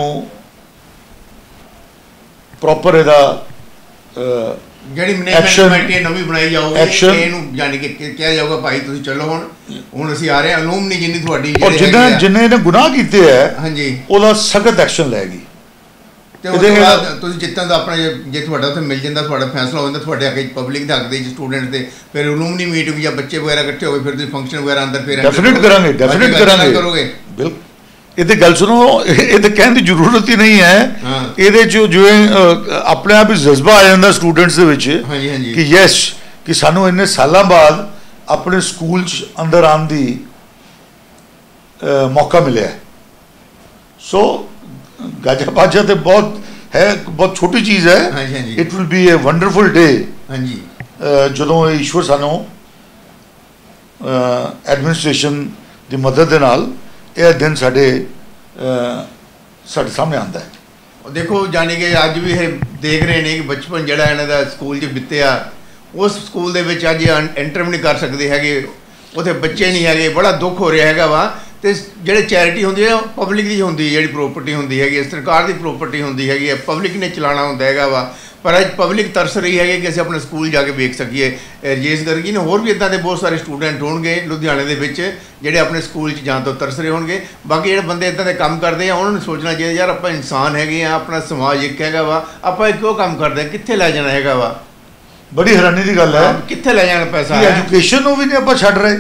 ਪ੍ਰੋਪਰ ਇਹਦਾ ਜਿਹੜੀ ਮੈਨੇਜਮੈਂਟ ਕਮੇਟੀ ਨਵੀਂ ਬਣਾਈ ਜਾਊਗੀ ਇਹਨੂੰ ਯਾਨੀ ਕਿ ਕਿਹਾ ਜਾਊਗਾ ਭਾਈ ਤੁਸੀਂ ਚਲੋ ਹੁਣ ਹੁਣ ਅਸੀਂ ਆ ਰਹੇ ਹਾਂ ਅਲੂਮਨੀ ਜਿੰਨੀ ਤੁਹਾਡੀ ਔਰ ਜਿੰਨੇ ਜਿੰਨੇ ਇਹਨੇ ਗੁਨਾਹ ਕੀਤੇ ਹੈ ਹਾਂਜੀ ਉਹਦਾ ਸਖਤ ਐਕਸ਼ਨ ਲੈਗੀ। ਤੇ ਉਹਦੇ ਬਾਅਦ ਤੁਸੀਂ ਜਿੱਤਾਂ ਦਾ ਆਪਣਾ ਜੇ ਤੁਹਾਡਾ ਉੱਥੇ ਮਿਲ ਜਾਂਦਾ ਤੁਹਾਡਾ ਫੈਸਲਾ ਹੋ ਜਾਂਦਾ ਤੁਹਾਡੇ ਅੱਗੇ ਪਬਲਿਕ ਦੇ ਹੱਕ ਦੇ ਸਟੂਡੈਂਟ ਦੇ ਫਿਰ ਅਲੂਮਨੀ ਮੀਟਿੰਗ ਜਾਂ ਬੱਚੇ ਵਗੈਰਾ ਇਕੱਠੇ ਹੋਏ ਫਿਰ ਤੁਸੀਂ ਫੰਕਸ਼ਨ ਵਗੈਰਾ ਅੰਦਰ ਫਿਰ ਡੈਫੀਨਿਟ ਕਰਾਂਗੇ ਡੈਫੀਨਿਟ ਕਰਾਂਗੇ ਕਰੋਗੇ ਬਿਲਕੁਲ। ਇਹਦੇ ਗੱਲ ਸੁਣੋ ਇਹ ਤਾਂ ਕਹਿਣ ਦੀ ਜ਼ਰੂਰਤ ਹੀ ਨਹੀਂ ਹੈ ਇਹਦੇ 'ਚ ਜਿਵੇਂ ਆਪਣੇ ਆਪ ਹੀ ਜਜ਼ਬਾ ਆ ਜਾਂਦਾ ਸਟੂਡੈਂਟਸ ਦੇ ਵਿੱਚ ਕਿ ਯੈਸ ਕਿ ਸਾਨੂੰ ਇੰਨੇ ਸਾਲਾਂ ਬਾਅਦ ਆਪਣੇ ਸਕੂਲ 'ਚ ਅੰਦਰ ਆਉਣ ਦੀ ਮੌਕਾ ਮਿਲਿਆ। ਸੋ ਗਾਜਾ ਬਾਜਾ ਤੇ ਬਹੁਤ ਹੈ ਬਹੁਤ ਛੋਟੀ ਚੀਜ਼ ਹੈ। It will be a wonderful day ਹਾਂਜੀ ਜਦੋਂ ਈਸ਼ਵਰ ਸਾਨੂੰ ਐਡਮਿਨਿਸਟ੍ਰੇਸ਼ਨ ਦੀ ਮਦਦ ਦੇ ਨਾਲ ਇਹ ਦਿਨ ਸਾਡੇ ਸਾਡੇ ਸਾਹਮਣੇ ਆਉਂਦਾ ਹੈ। ਦੇਖੋ ਜਾਨੀ ਕਿ ਅੱਜ ਵੀ ਇਹ ਦੇਖ ਰਹੇ ਨੇ ਕਿ ਬਚਪਨ ਜਿਹੜਾ ਇਹਨਾਂ ਦਾ ਸਕੂਲ 'ਚ ਬਿੱਤਿਆ ਉਸ ਸਕੂਲ ਦੇ ਵਿੱਚ ਅੱਜ ਐਂਟਰ ਵੀ ਨਹੀਂ ਕਰ ਸਕਦੇ ਹੈਗੇ ਉੱਥੇ ਬੱਚੇ ਨਹੀਂ ਹੈਗੇ ਬੜਾ ਦੁੱਖ ਹੋ ਰਿਹਾ ਹੈਗਾ ਵਾ। ਤੇ ਜਿਹੜੇ ਚੈਰਿਟੀ ਹੁੰਦੀ ਹੈ ਪਬਲਿਕ ਦੀ ਹੁੰਦੀ ਜਿਹੜੀ ਪ੍ਰੋਪਰਟੀ ਹੁੰਦੀ ਹੈਗੀ ਸਰਕਾਰ ਦੀ ਪ੍ਰੋਪਰਟੀ ਹੁੰਦੀ ਹੈਗੀ ਹੈ ਪਬਲਿਕ ਨੇ ਚਲਾਉਣਾ ਹੁੰਦਾ ਹੈਗਾ ਵਾ ਪਰ ਅੱਜ ਪਬਲਿਕ ਤਰਸ ਰਹੀ ਹੈਗੀ ਕਿ ਅਸੀਂ ਆਪਣੇ ਸਕੂਲ ਜਾ ਕੇ ਵੇਖ ਸਕੀਏ। ਰਜੇਸ਼ ਗਰਗੀ ਨੇ ਹੋਰ ਵੀ ਇੱਦਾਂ ਦੇ ਬਹੁਤ ਸਾਰੇ ਸਟੂਡੈਂਟ ਹੋਣਗੇ ਲੁਧਿਆਣੇ ਦੇ ਵਿੱਚ ਜਿਹੜੇ ਆਪਣੇ ਸਕੂਲ 'ਚ ਜਾਣ ਤੋਂ ਤਰਸ ਰਹੇ ਹੋਣਗੇ। ਬਾਕੀ ਜਿਹੜੇ ਬੰਦੇ ਇੱਦਾਂ ਦੇ ਕੰਮ ਕਰਦੇ ਆ ਉਹਨਾਂ ਨੂੰ ਸੋਚਣਾ ਚਾਹੀਦਾ ਯਾਰ ਆਪਾਂ ਇਨਸਾਨ ਹੈਗੇ ਆ ਆਪਣਾ ਸਮਾਜ ਇੱਕ ਹੈਗਾ ਵਾ ਆਪਾਂ ਕਿਉਂ ਕੰਮ ਕਰਦੇ ਕਿੱਥੇ ਲੈ ਜਾਣਾ ਹੈਗਾ ਵਾ। ਬੜੀ ਹੈਰਾਨੀ ਦੀ ਗੱਲ ਹੈ ਕਿੱਥੇ ਲੈ ਜਾਣਾ ਪੈਸਾ ਐਜੂਕੇਸ਼ਨ ਨੂੰ ਵੀ ਨਹੀਂ ਆਪਾਂ ਛੱਡ ਰਹੇ।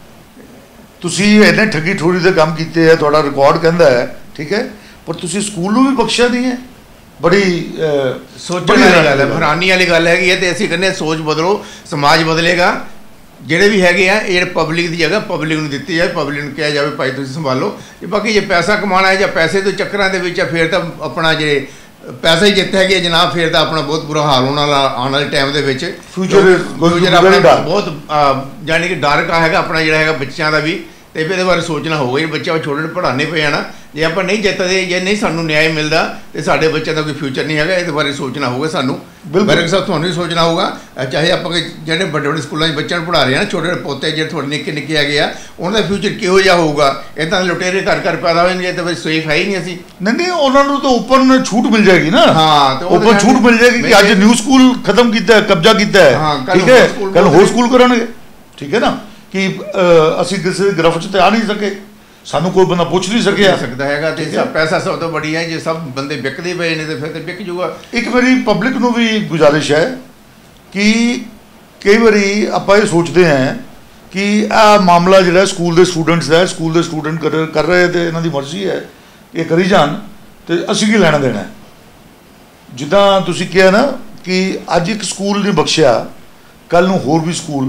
ਤੁਸੀਂ ਇੰਨੇ ਠੱਗੀ ਠੋਰੀ ਦੇ ਕੰਮ ਕੀਤੇ ਹੈ ਤੁਹਾਡਾ ਰਿਕਾਰਡ ਕਹਿੰਦਾ ਹੈ ਠੀਕ ਹੈ ਪਰ ਤੁਸੀਂ ਸਕੂਲ ਨੂੰ ਵੀ ਬਖਸ਼ਿਆ ਨਹੀਂ ਹੈ। ਬੜੀ ਸੋਚਣ ਵਾਲੀ ਗੱਲ ਹੈ ਹੈਰਾਨੀ ਵਾਲੀ ਗੱਲ ਹੈਗੀ ਹੈ ਤੇ ਅਸੀਂ ਕਹਿੰਦੇ ਸੋਚ ਬਦਲੋ ਸਮਾਜ ਬਦਲੇਗਾ। ਜਿਹੜੇ ਵੀ ਹੈਗੇ ਆ ਇਹ ਜਿਹੜੇ ਪਬਲਿਕ ਦੀ ਜਗ੍ਹਾ ਪਬਲਿਕ ਨੂੰ ਦਿੱਤੀ ਜਾਵੇ ਪਬਲਿਕ ਨੂੰ ਕਿਹਾ ਜਾਵੇ ਭਾਈ ਤੁਸੀਂ ਸੰਭਾਲੋ। ਬਾਕੀ ਜੇ ਪੈਸਾ ਕਮਾਉਣਾ ਹੈ ਜਾਂ ਪੈਸੇ ਦੇ ਚੱਕਰਾਂ ਦੇ ਵਿੱਚ ਫਿਰ ਤਾਂ ਆਪਣਾ ਜੇ ਪੈਸਾ ਹੀ ਜਿੱਤ ਹੈਗੇ ਜਨਾਬ ਫਿਰ ਤਾਂ ਆਪਣਾ ਬਹੁਤ ਬੁਰਾ ਹਾਲ ਹੋਣ ਵਾਲਾ ਆਉਣ ਵਾਲੇ ਟਾਈਮ ਦੇ ਵਿੱਚ ਫਿਊਚਰ ਆਪਣਾ ਬਹੁਤ ਯਾਨੀ ਕਿ ਡਰ ਕਾ ਹੈਗਾ ਆਪਣਾ ਜਿਹੜਾ ਹੈਗਾ ਬੱਚਿਆਂ ਦਾ ਵੀ ਤੇ ਇਹਦੇ ਬਾਰੇ ਸੋਚਣਾ ਹੋਊਗਾ ਜੇ ਬੱਚਾ ਛੋਟੇ ਪੜ੍ਹਾਉਣੇ ਪਏ ਜਾਣਾ ਜੇ ਆਪਾਂ ਨਹੀਂ ਜਿੱਤਦੇ ਜੇ ਨਹੀਂ ਸਾਨੂੰ ਨਿਆਂ ਮਿਲਦਾ ਤੇ ਸਾਡੇ ਬੱਚਿਆਂ ਦਾ ਕੋਈ ਫਿਊਚਰ ਨਹੀਂ ਹੈਗਾ ਇਹਦੇ ਬਾਰੇ ਸੋਚਣਾ ਹੋਊਗਾ ਸਾਨੂੰ। ਬਿਲਕੁਲ ਸਾਹਿਬ ਤੁਹਾਨੂੰ ਵੀ ਸੋਚਣਾ ਹੋਊਗਾ ਚਾਹੇ ਆਪਾਂ ਜਿਹੜੇ ਵੱਡੇ ਵੱਡੇ ਸਕੂਲਾਂ 'ਚ ਬੱਚਿਆਂ ਨੂੰ ਪੜ੍ਹਾ ਰਹੇ ਆ ਨਾ ਛੋਟੇ ਛੋਟੇ ਪੋਤੇ ਜਿਹੜੇ ਤੁਹਾਡੇ ਨਿੱਕੇ ਨਿੱਕੇ ਹੈਗੇ ਆ ਉਹਨਾਂ ਦਾ ਫਿਊਚਰ ਕਿਹੋ ਜਿਹਾ ਹੋਊਗਾ। ਇੱਦਾਂ ਲੁਟੇਰੇ ਘਰ ਘਰ ਪੈਦਾ ਹੋ ਜਾਣਗੇ ਤਾਂ ਫਿਰ ਸੇਫ ਹੈ ਹੀ ਨਹੀਂ ਅਸੀਂ। ਨਹੀਂ ਨਹੀਂ ਉਹਨਾਂ ਨੂੰ ਤਾਂ ਓਪਨ ਛੂਟ ਮਿਲ ਜਾਏਗੀ ਨਾ। ਹਾਂ ਤੇ ਓਪਨ ਛੂਟ ਮਿਲ ਜਾਏਗੀ ਕਿ ਅੱਜ ਨਿਊ ਸਕੂਲ ਖਤਮ ਕੀਤਾ ਕਬਜ਼ਾ ਕੀਤਾ ਹੈ ਠੀਕ ਹੈ ਕੱਲ ਹੋਰ ਸਕੂਲ ਕਰਨਗੇ ਠੀਕ ਹੈ ਨਾ ਕਿ ਅਸੀਂ ਕਿਸੇ ਗ੍ਰਿਫਤ 'ਚ ਤੇ ਆ ਨਹੀਂ ਸਕੇ ਸਾਨੂੰ ਕੋਈ ਬੰਦਾ ਪੁੱਛ ਨਹੀਂ ਸਕਿਆ ਸਕਦਾ ਹੈਗਾ ਤੇ ਪੈਸਾ ਸਭ ਤੋਂ ਬੜੀ ਹੈ ਜੇ ਸਭ ਬੰਦੇ ਵਿਕਦੇ ਪਏ ਨੇ ਤੇ ਫਿਰ ਤੇ ਵਿਕ ਜੂਗਾ। ਇੱਕ ਵਾਰੀ ਪਬਲਿਕ ਨੂੰ ਵੀ ਗੁਜ਼ਾਰਿਸ਼ ਹੈ ਕਿ ਕਈ ਵਾਰੀ ਆਪਾਂ ਇਹ ਸੋਚਦੇ ਹਾਂ ਕਿ ਇਹ ਮਾਮਲਾ ਜਿਹੜਾ ਸਕੂਲ ਦੇ ਸਟੂਡੈਂਟਸ ਦਾ ਸਕੂਲ ਦੇ ਸਟੂਡੈਂਟ ਕਰ ਕਰ ਰਹੇ ਤੇ ਇਹਨਾਂ ਦੀ ਮਰਜ਼ੀ ਹੈ ਇਹ ਕਰੀ ਜਾਣ ਤੇ ਅਸੀਂ ਕੀ ਲੈਣਾ ਦੇਣਾ। ਜਿੱਦਾਂ ਤੁਸੀਂ ਕਿਹਾ ਨਾ ਕਿ ਅੱਜ ਇੱਕ ਸਕੂਲ ਨੇ ਬਖਸ਼ਿਆ ਕੱਲ ਨੂੰ ਹੋਰ ਵੀ ਸਕੂਲ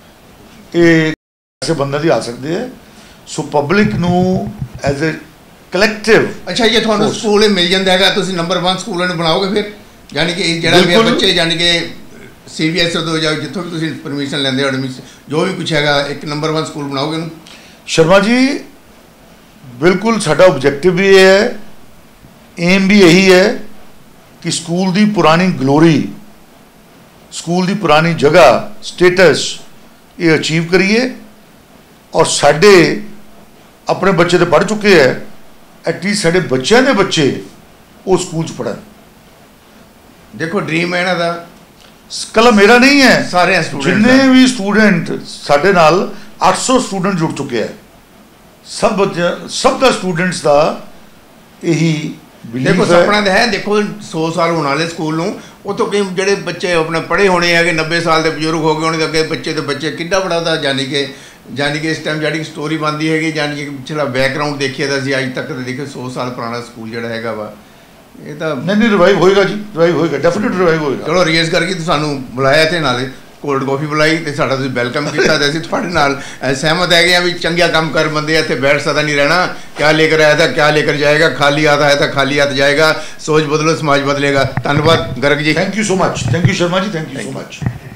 ਇਹ ਐਸੇ ਬੰਦੇ ਦੀ ਆ ਸਕਦੇ ਹੈ। ਸੋ ਪਬਲਿਕ ਨੂੰ ਐਜ਼ ਅ ਕਲੈਕਟਿਵ ਅੱਛਾ ਜੇ ਤੁਹਾਨੂੰ ਸਕੂਲ ਮਿਲ ਜਾਂਦਾ ਹੈਗਾ ਤੁਸੀਂ ਨੰਬਰ ਵਨ ਸਕੂਲਾਂ ਨੂੰ ਬਣਾਓਗੇ ਫਿਰ ਯਾਨੀ ਕਿ ਜਿਹੜਾ ਵੀ ਬੱਚੇ ਯਾਨੀ ਕਿ ਸੀ ਬੀ ਐਸ ਈ ਤੋਂ ਜਾਂ ਜਿੱਥੋਂ ਵੀ ਤੁਸੀਂ ਪਰਮਿਸ਼ਨ ਲੈਂਦੇ ਹੋ ਐਡਮਿਸ਼ਨ ਜੋ ਵੀ ਕੁਛ ਹੈਗਾ ਇੱਕ ਨੰਬਰ ਵਨ ਸਕੂਲ ਬਣਾਓਗੇ ਉਹਨੂੰ। ਸ਼ਰਮਾ ਜੀ ਬਿਲਕੁਲ ਸਾਡਾ ਓਬਜੈਕਟਿਵ ਵੀ ਇਹ ਹੈ ਏਮ ਵੀ ਇਹੀ ਹੈ ਕਿ ਸਕੂਲ ਦੀ ਪੁਰਾਣੀ ਗਲੋਰੀ ਸਕੂਲ ਦੀ ਪੁਰਾਣੀ ਜਗ੍ਹਾ ਸਟੇਟਸ ਇਹ ਅਚੀਵ ਕਰੀਏ ਔਰ ਸਾਡੇ ਆਪਣੇ ਬੱਚੇ ਤਾਂ ਪੜ੍ਹ ਚੁੱਕੇ ਹੈ ਐਟਲੀਸਟ ਸਾਡੇ ਬੱਚਿਆਂ ਦੇ ਬੱਚੇ ਉਹ ਸਕੂਲ 'ਚ ਪੜ੍ਹਨ। ਦੇਖੋ ਡ੍ਰੀਮ ਹੈ ਇਹਨਾਂ ਦਾ ਕੱਲਾ ਮੇਰਾ ਨਹੀਂ ਹੈ ਸਾਰੇ ਜਿੰਨੇ ਵੀ ਸਟੂਡੈਂਟ ਸਾਡੇ ਨਾਲ ਅੱਠ ਸੌ ਸਟੂਡੈਂਟ ਜੁੜ ਚੁੱਕੇ ਹੈ ਸਭ ਬੱਚੇ ਸਭ ਦਾ ਸਟੂਡੈਂਟਸ ਦਾ ਇਹੀ ਦੇਖੋ ਸੁਪਨਾ ਤਾਂ ਹੈ। ਦੇਖੋ ਸੌ ਸਾਲ ਹੋਣ ਵਾਲੇ ਸਕੂਲ ਨੂੰ ਉੱਥੋਂ ਕਈ ਜਿਹੜੇ ਬੱਚੇ ਆਪਣੇ ਪੜ੍ਹੇ ਹੋਣੇ ਹੈਗੇ ਨੱਬੇ ਸਾਲ ਦੇ ਬਜ਼ੁਰਗ ਹੋ ਗਏ ਹੋਣੇ ਅੱਗੇ ਬੱਚੇ ਤੇ ਬੱਚੇ ਕਿੱਡਾ ਬੜਾ ਦਾ ਯਾਨੀ ਕਿ ਯਾਨੀ ਕਿ ਇਸ ਟਾਈਮ ਜਿਹੜੀ ਸਟੋਰੀ ਬਣਦੀ ਹੈਗੀ ਯਾਨੀ ਕਿ ਪਿਛਲਾ ਬੈਕਗਰਾਊਂਡ ਦੇਖੀਏ ਤਾਂ ਅਸੀਂ ਅੱਜ ਤੱਕ ਤਾਂ ਦੇਖੋ ਸੌ ਸਾਲ ਪੁਰਾਣਾ ਸਕੂਲ ਜਿਹੜਾ ਹੈਗਾ ਵਾ ਇਹ ਤਾਂ ਨਹੀਂ ਨਹੀਂ ਰਿਵਾਈਵ ਹੋਏਗਾ ਜੀ ਰਿਵਾਈਵ ਹੋਏਗਾ ਡੈਫੀਨਿਟ ਰਿਵਾਈਵ ਹੋਏਗਾ। ਚਲੋ ਰਜੇਸ਼ ਕਰਕੇ ਸਾਨੂੰ ਬੁਲਾਇਆ ਤੇ ਨਾਲੇ ਕੋਲਡ ਕਾਫੀ ਬੁਲਾਈ ਤੇ ਸਾਡਾ ਤੁਸੀਂ ਵੈਲਕਮ ਕੀਤਾ ਤੇ ਅਸੀਂ ਤੁਹਾਡੇ ਨਾਲ ਸਹਿਮਤ ਹੈਗੇ ਆ ਵੀ ਚੰਗਿਆ ਕੰਮ ਕਰ ਬੰਦੇ ਇੱਥੇ ਬੈਠ ਸਕਦਾ ਨਹੀਂ ਰਹਿਣਾ ਕਿਆ ਲੈ ਕਰ ਆਇਆ ਤਾਂ ਕਿਆ ਲੈ ਕਰ ਜਾਏਗਾ ਖਾਲੀ आता है तो खाली हाथ जाएगा। सोच बदलो समाज बदलेगा। धन्यवाद Garg ji. Thank you so much. Thank you Sharma ji. Thank you so much.